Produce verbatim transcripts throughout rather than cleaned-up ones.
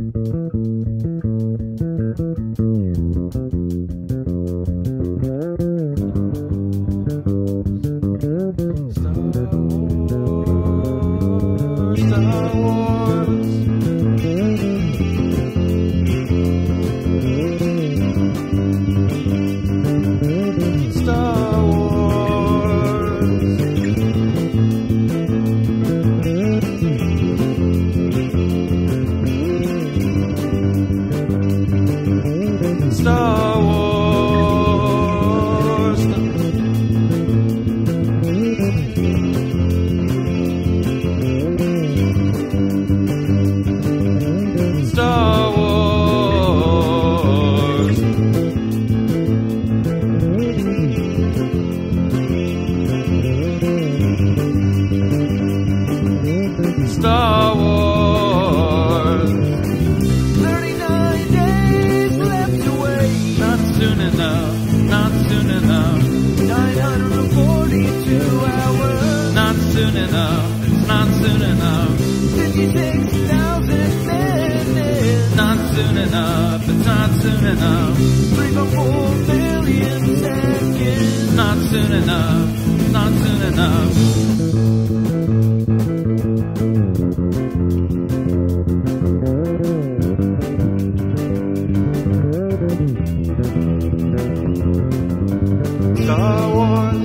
Star Wars. thirty-nine days left to wait. Not soon enough, not soon enough. nine hundred forty-two hours. Not soon enough, it's not soon enough. fifty-six thousand minutes. Not soon enough, it's not soon enough. three point four billion seconds. Not soon enough, not soon enough. Star Wars.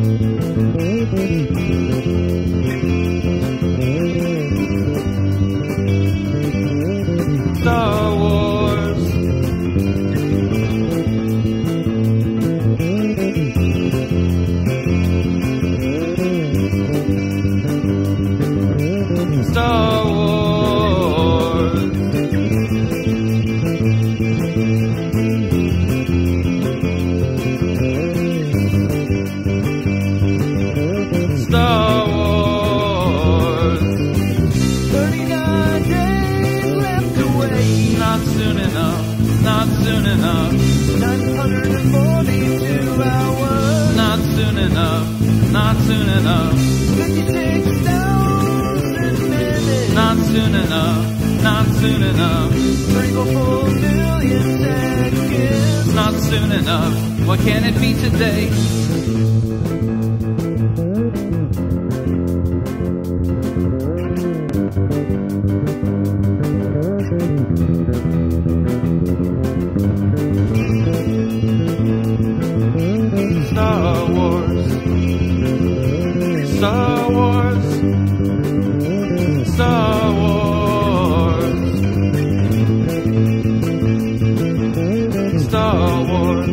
Star Wars. Star Wars. Star Wars. thirty-nine days left to wait. Not soon enough, not soon enough. nine hundred forty-two hours. Not soon enough, not soon enough. fifty-six thousand minutes. Not soon enough, not soon enough. three point four billion seconds. Not soon enough. Why can't it be today? Star Wars. Star Wars. Star Wars. Star Wars.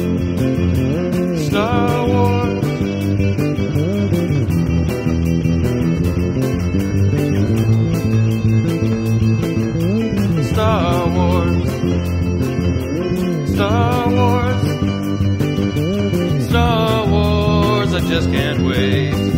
Star Wars. Star Wars. Star Wars. Star Wars. I just can't wait.